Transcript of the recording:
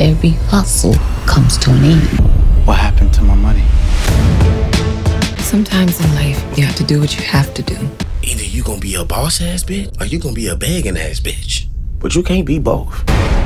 every hustle comes to an end. What happened to my money? Sometimes in life, you have to do what you have to do. Either you gonna be a boss-ass bitch or you gonna be a begging-ass bitch. But you can't be both.